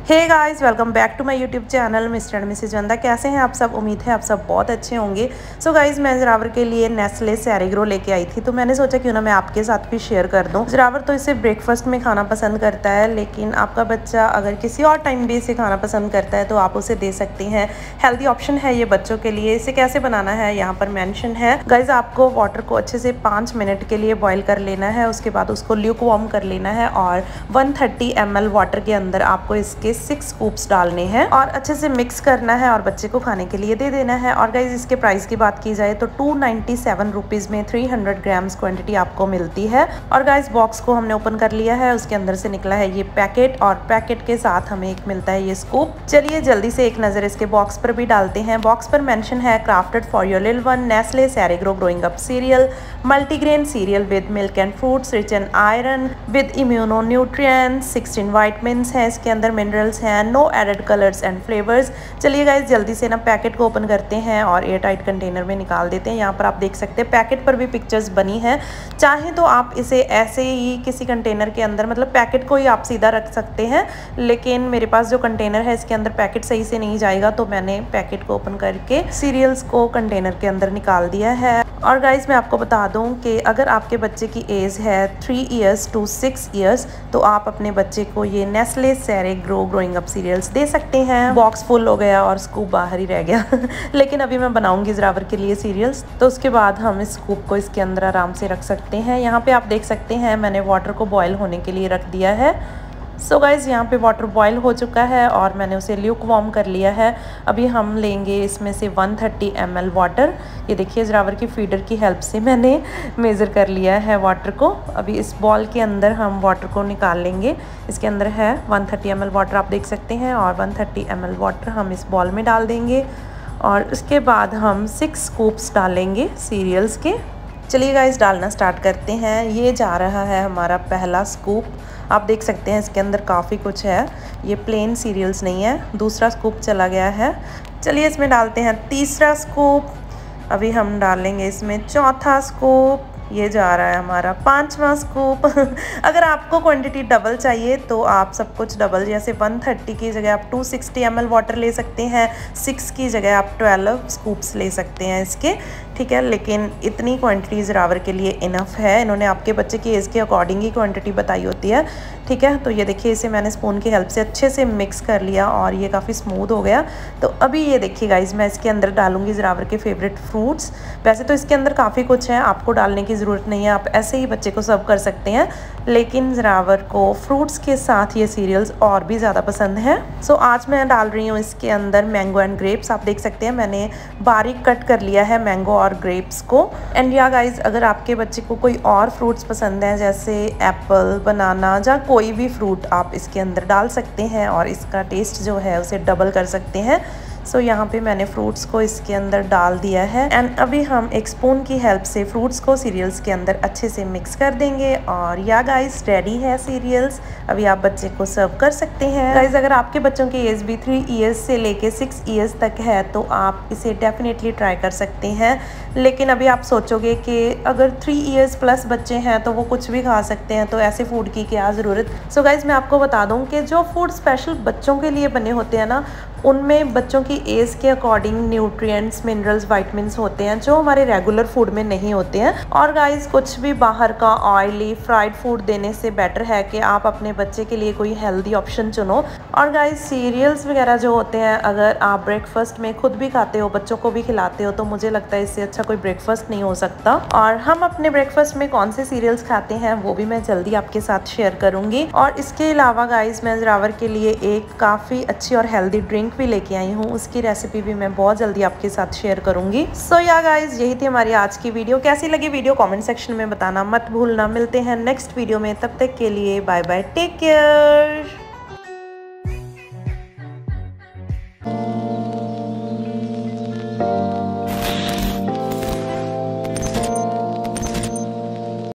Hey guys, welcome back to my YouTube channel mister and missus वंदा। कैसे हैं आप सब? उम्मीद है आप सब बहुत अच्छे होंगे। सो गाइस, मैं ज़रावर के लिए नेस्ले सैरिग्रो लेके आई थी, तो मैंने सोचा क्यों ना मैं आपके साथ भी शेयर कर दूं। ज़रावर तो इसे ब्रेकफास्ट में खाना पसंद करता है, लेकिन आपका बच्चा अगर किसी और टाइम भी इसे खाना पसंद करता है तो आप उसे दे सकते हैं। हेल्दी ऑप्शन है ये बच्चों के लिए। इसे कैसे बनाना है यहाँ पर मैंशन है। गाइज, आपको वाटर को अच्छे से 5 मिनट के लिए बॉयल कर लेना है। उसके बाद उसको ल्यूक वार्म कर लेना है और 130 ml वाटर के अंदर आपको इसके 6 स्कूप्स डालने हैं और अच्छे से मिक्स करना है और बच्चे को खाने के लिए दे देना है। और गाइज, इसके प्राइस की बात की जाए तो 297 रुपीज़ में 300 ग्राम्स क्वांटिटी आपको मिलती है। और गाइज, बॉक्स को हमने ओपन कर लिया है, उसके अंदर से निकला है ये पैकेट और पैकेट के साथ हमें एक मिलता है ये स्कूप। चलिए जल्दी से एक नज़र इसके बॉक्स पर भी डालते हैं। बॉक्स पर मेंशन है crafted for your little one Nestle Ceregrow growing up cereal, multigrain cereal with milk and fruits rich in iron with immuno nutrients, 16 vitamins हैं इसके अंदर, मिनरल्स हैं, no added colours and flavours. चलिए guys, जल्दी से ना packet को open करते हैं और एयर टाइट कंटेनर में निकाल देते हैं। यहाँ पर आप देख सकते हैं पैकेट पर भी पिक्चर्स बनी है। चाहें तो आप इसे ऐसे ही किसी कंटेनर के अंदर, मतलब पैकेट को ही आप सीधा रख सकते हैं, लेकिन मेरे पास जो कंटेनर है इसके अंदर पैकेट सही से नहीं जाएगा, तो मैंने पैकेट को ओपन करके सीरियल्स को कंटेनर के अंदर निकाल दिया है। और गाइज, मैं आपको बता दूं कि अगर आपके बच्चे की एज है 3 ईयर्स टू 6 ईयर्स तो आप अपने बच्चे को ये Nestle Ceregrow growing up cereals दे सकते हैं। बॉक्स फुल हो गया और स्कूप बाहर ही रह गया लेकिन अभी मैं बनाऊंगी ज़रावर के लिए सीरियल्स, तो उसके बाद हम इस स्कूप को इसके अंदर आराम से रख सकते हैं। यहाँ पे आप देख सकते हैं मैंने वाटर को बॉयल होने के लिए रख दिया है। सो गाइज़, यहाँ पे वाटर बॉयल हो चुका है और मैंने उसे ल्यूक वार्म कर लिया है। अभी हम लेंगे इसमें से 130 ml वाटर। ये देखिए, ज़रावर की फीडर की हेल्प से मैंने मेज़र कर लिया है वाटर को। अभी इस बॉल के अंदर हम वाटर को निकाल लेंगे। इसके अंदर है 130 ml वाटर, आप देख सकते हैं, और 130 ml वाटर हम इस बॉल में डाल देंगे और उसके बाद हम 6 स्कूप्स डालेंगे सीरियल्स के। चलिए गाइस, डालना स्टार्ट करते हैं। ये जा रहा है हमारा पहला स्कूप। आप देख सकते हैं इसके अंदर काफ़ी कुछ है, ये प्लेन सीरियल्स नहीं है। दूसरा स्कूप चला गया है। चलिए इसमें डालते हैं तीसरा स्कूप। अभी हम डालेंगे इसमें चौथा स्कूप। ये जा रहा है हमारा 5वां स्कूप अगर आपको क्वांटिटी डबल चाहिए तो आप सब कुछ डबल, जैसे 130 की जगह आप 260 ml वाटर ले सकते हैं, 6 की जगह आप 12 स्कूप्स ले सकते हैं इसके, ठीक है। लेकिन इतनी क्वांटिटी ज़रावर के लिए इनफ है। इन्होंने आपके बच्चे की एज के अकॉर्डिंग ही क्वांटिटी बताई होती है, ठीक है। तो ये देखिए, इसे मैंने स्पून की हेल्प से अच्छे से मिक्स कर लिया और ये काफ़ी स्मूथ हो गया। तो अभी ये देखिए गाइज, मैं इसके अंदर डालूंगी ज़रावर के फेवरेट फ्रूट्स। वैसे तो इसके अंदर काफ़ी कुछ है, आपको डालने की ज़रूरत नहीं है, आप ऐसे ही बच्चे को सर्व कर सकते हैं, लेकिन ज़रावर को फ्रूट्स के साथ ये सीरियल्स और भी ज़्यादा पसंद है। सो आज मैं डाल रही हूँ इसके अंदर मैंगो एंड ग्रेप्स। आप देख सकते हैं मैंने बारीक कट कर लिया है मैंगो और ग्रेप्स को। एंड या गाइज, अगर आपके बच्चे को कोई और फ्रूट्स पसंद हैं जैसे एप्पल, बनाना, या कोई भी फ्रूट आप इसके अंदर डाल सकते हैं और इसका टेस्ट जो है उसे डबल कर सकते हैं। सो यहाँ पे मैंने फ्रूट्स को इसके अंदर डाल दिया है एंड अभी हम एक स्पून की हेल्प से फ्रूट्स को सीरियल्स के अंदर अच्छे से मिक्स कर देंगे। और या गाइस, रेडी है सीरियल्स। अभी आप बच्चे को सर्व कर सकते हैं। गाइस, अगर आपके बच्चों की एज भी 3 ईयर्स से लेके 6 ईयर्स तक है तो आप इसे डेफिनेटली ट्राई कर सकते हैं। लेकिन अभी आप सोचोगे कि अगर 3 ईयर्स प्लस बच्चे हैं तो वो कुछ भी खा सकते हैं, तो ऐसे फूड की क्या ज़रूरत। सो गाइस, मैं आपको बता दूं कि जो फूड स्पेशल बच्चों के लिए बने होते हैं ना, उनमें बच्चों की एज के अकॉर्डिंग न्यूट्रिएंट्स, मिनरल्स, वाइटमिन्स होते हैं जो हमारे रेगुलर फूड में नहीं होते हैं। और गाइस, कुछ भी बाहर का ऑयली फ्राइड फूड देने से बेटर है कि आप अपने बच्चे के लिए कोई हेल्दी ऑप्शन चुनो। और गाइस, सीरियल्स वगैरह जो होते हैं, अगर आप ब्रेकफास्ट में खुद भी खाते हो, बच्चों को भी खिलाते हो, तो मुझे लगता है इससे अच्छा कोई ब्रेकफास्ट नहीं हो सकता। और हम अपने ब्रेकफास्ट में कौन से सीरियल्स खाते हैं वो भी मैं जल्दी आपके साथ शेयर करूँगी। और इसके अलावा गाइस, मैं ज़रावर के लिए एक काफ़ी अच्छी और हेल्दी ड्रिंक भी लेके आई हूँ, उसकी रेसिपी भी मैं बहुत जल्दी आपके साथ शेयर करूंगी। सो या गाइज, यही थी हमारी आज की वीडियो। कैसी लगी वीडियो कमेंट सेक्शन में बताना मत भूलना। मिलते हैं नेक्स्ट वीडियो में, तब तक के लिए बाय बाय, टेक केयर।